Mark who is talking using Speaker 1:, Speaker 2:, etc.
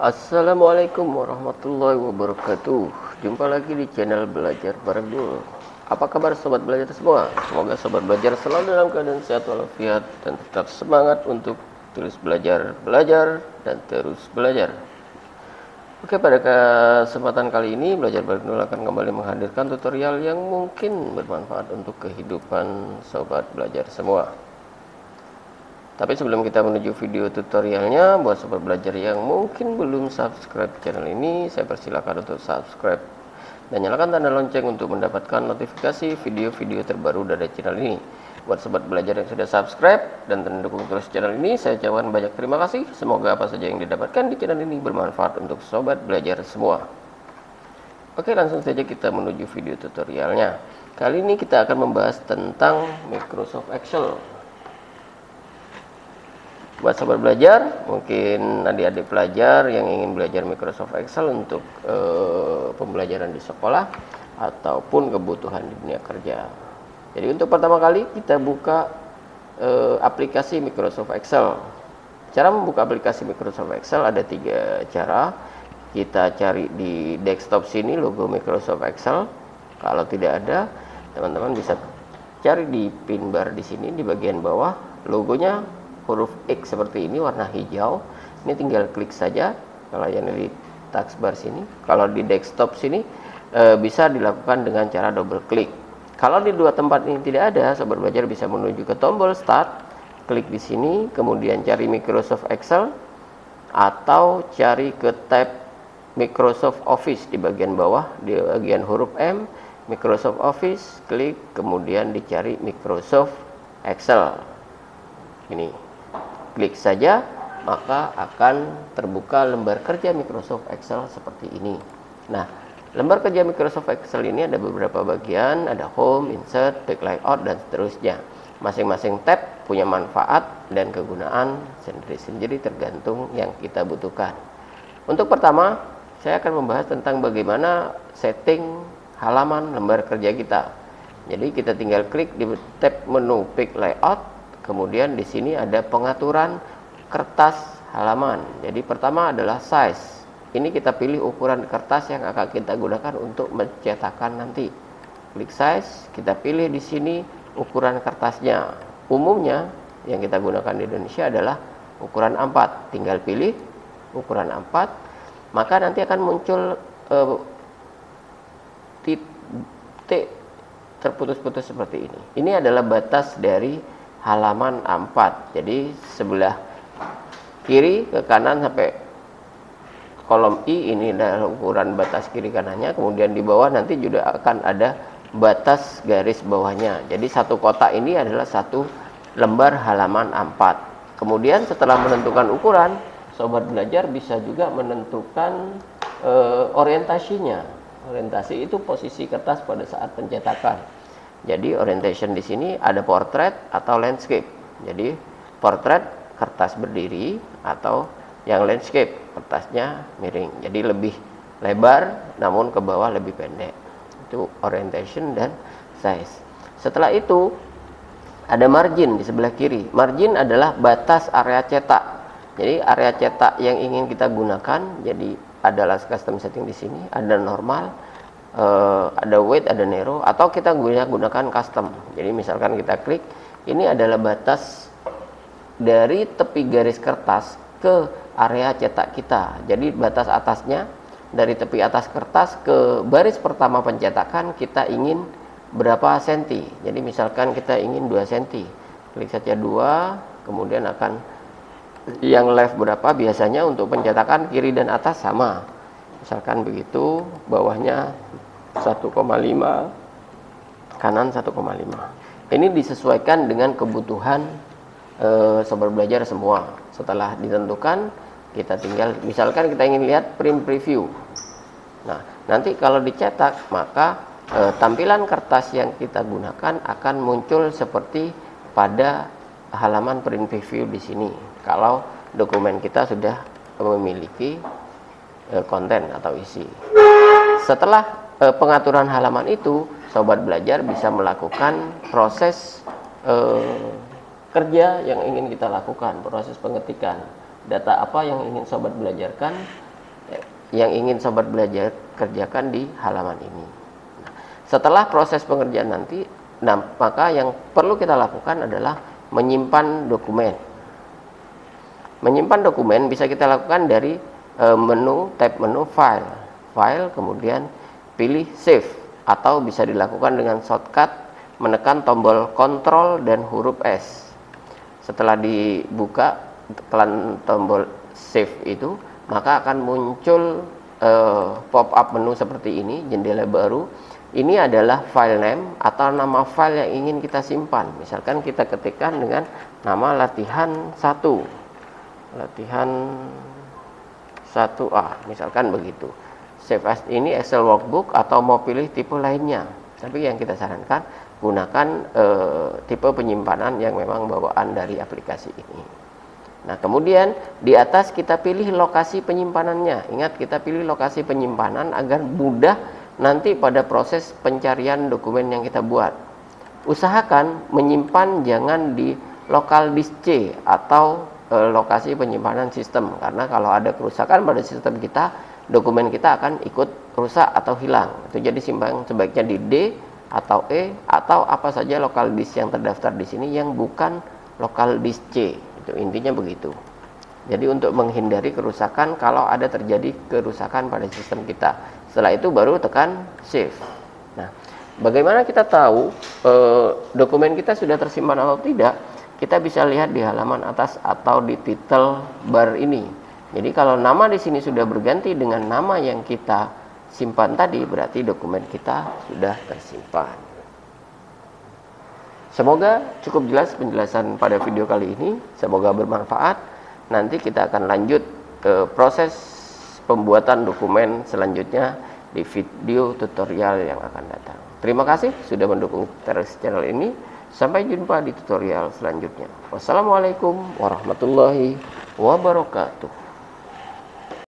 Speaker 1: Assalamualaikum warahmatullahi wabarakatuh. Jumpa lagi di channel Belajar Bareng Dul. Apa kabar sobat belajar semua? Semoga sobat belajar selalu dalam keadaan sehat walafiat dan tetap semangat untuk terus belajar, dan terus belajar. Oke, pada kesempatan kali ini Belajar Bareng Dul akan kembali menghadirkan tutorial yang mungkin bermanfaat untuk kehidupan sobat belajar semua. Tapi sebelum kita menuju video tutorialnya, buat sobat belajar yang mungkin belum subscribe channel ini, saya persilakan untuk subscribe dan nyalakan tanda lonceng untuk mendapatkan notifikasi video-video terbaru dari channel ini. Buat sobat belajar yang sudah subscribe dan mendukung terus channel ini, saya ucapkan banyak terima kasih. Semoga apa saja yang didapatkan di channel ini bermanfaat untuk sobat belajar semua. Oke, langsung saja kita menuju video tutorialnya. Kali ini kita akan membahas tentang Microsoft Excel. Buat sobat belajar, mungkin adik-adik pelajar yang ingin belajar Microsoft Excel untuk pembelajaran di sekolah ataupun kebutuhan di dunia kerja. Jadi untuk pertama kali kita buka aplikasi Microsoft Excel. Cara membuka aplikasi Microsoft Excel ada 3 cara. Kita cari di desktop sini logo Microsoft Excel. Kalau tidak ada, teman-teman bisa cari di pin bar di sini di bagian bawah, logonya huruf X seperti ini warna hijau. Ini tinggal klik saja. Kalau yang di taskbar sini, kalau di desktop sini bisa dilakukan dengan cara double klik. Kalau di dua tempat ini tidak ada, sobat belajar bisa menuju ke tombol start, klik di sini, kemudian cari Microsoft Excel atau cari ke tab Microsoft Office di bagian bawah, di bagian huruf M, Microsoft Office, klik, kemudian dicari Microsoft Excel. Ini klik saja, maka akan terbuka lembar kerja Microsoft Excel seperti ini. Nah, lembar kerja Microsoft Excel ini ada beberapa bagian, ada Home, Insert, Back Layout, dan seterusnya. Masing-masing tab punya manfaat dan kegunaan sendiri-sendiri tergantung yang kita butuhkan. Untuk pertama, saya akan membahas tentang bagaimana setting halaman lembar kerja kita. Jadi kita tinggal klik di tab menu Back Layout. Kemudian di sini ada pengaturan kertas halaman. Jadi pertama adalah size. Ini kita pilih ukuran kertas yang akan kita gunakan untuk mencetakan nanti. Klik size, kita pilih di sini ukuran kertasnya. Umumnya yang kita gunakan di Indonesia adalah ukuran A4. Tinggal pilih ukuran A4, maka nanti akan muncul titik terputus-putus seperti ini. Ini adalah batas dari halaman A4. Jadi sebelah kiri ke kanan sampai kolom I ini adalah ukuran batas kiri kanannya. Kemudian di bawah nanti juga akan ada batas garis bawahnya. Jadi satu kotak ini adalah satu lembar halaman A4. Kemudian setelah menentukan ukuran, sobat belajar bisa juga menentukan orientasinya. Orientasi itu posisi kertas pada saat pencetakan. Jadi orientation di sini ada portrait atau landscape. Jadi portrait kertas berdiri, atau yang landscape kertasnya miring. Jadi lebih lebar namun ke bawah lebih pendek. Itu orientation dan size. Setelah itu ada margin di sebelah kiri. Margin adalah batas area cetak. Jadi area cetak yang ingin kita gunakan. Jadi adalah custom setting di sini, ada normal, ada weight, ada narrow, atau kita gunakan custom. Jadi misalkan kita klik, ini adalah batas dari tepi garis kertas ke area cetak kita. Jadi batas atasnya dari tepi atas kertas ke baris pertama pencetakan kita ingin berapa senti. Jadi misalkan kita ingin 2 senti, klik saja 2, kemudian akan yang left berapa. Biasanya untuk pencetakan kiri dan atas sama, misalkan begitu, bawahnya 1,5, kanan 1,5. Ini disesuaikan dengan kebutuhan sobat belajar semua. Setelah ditentukan, kita tinggal, misalkan kita ingin lihat print preview. Nah, nanti kalau dicetak, maka tampilan kertas yang kita gunakan akan muncul seperti pada halaman print preview di sini. Kalau dokumen kita sudah memiliki konten atau isi. Setelah pengaturan halaman itu, sobat belajar bisa melakukan proses kerja yang ingin kita lakukan, proses pengetikan. Data apa yang ingin sobat belajarkan, yang ingin sobat belajar kerjakan di halaman ini. Setelah proses pengerjaan nanti, maka yang perlu kita lakukan adalah menyimpan dokumen. Menyimpan dokumen bisa kita lakukan dari tab menu file, kemudian pilih save, atau bisa dilakukan dengan shortcut menekan tombol Ctrl dan huruf S. Setelah dibuka tekan tombol save itu, maka akan muncul pop-up menu seperti ini, jendela baru. Ini adalah file name atau nama file yang ingin kita simpan. Misalkan kita ketikkan dengan nama latihan 1, latihan 1A, misalkan begitu. Save as ini Excel workbook, atau mau pilih tipe lainnya. Tapi yang kita sarankan gunakan tipe penyimpanan yang memang bawaan dari aplikasi ini. Nah, kemudian di atas kita pilih lokasi penyimpanannya. Ingat, kita pilih lokasi penyimpanan agar mudah nanti pada proses pencarian dokumen yang kita buat. Usahakan menyimpan jangan di local disk C atau lokasi penyimpanan sistem, karena kalau ada kerusakan pada sistem kita, dokumen kita akan ikut rusak atau hilang. Itu jadi simpan sebaiknya di D atau E atau apa saja local disk yang terdaftar di sini yang bukan local disk C. Itu intinya begitu. Jadi untuk menghindari kerusakan kalau ada terjadi kerusakan pada sistem kita. Setelah itu baru tekan save. Nah, bagaimana kita tahu dokumen kita sudah tersimpan atau tidak? Kita bisa lihat di halaman atas atau di title bar ini. Jadi kalau nama di sini sudah berganti dengan nama yang kita simpan tadi, berarti dokumen kita sudah tersimpan. Semoga cukup jelas penjelasan pada video kali ini. Semoga bermanfaat. Nanti kita akan lanjut ke proses pembuatan dokumen selanjutnya di video tutorial yang akan datang. Terima kasih sudah mendukung terus channel ini. Sampai jumpa di tutorial selanjutnya. Wassalamualaikum warahmatullahi wabarakatuh.